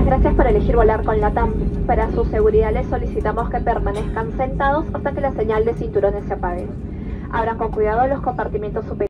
Muchas gracias por elegir volar con LATAM. Para su seguridad les solicitamos que permanezcan sentados hasta que la señal de cinturones se apague. Abran con cuidado los compartimientos superiores.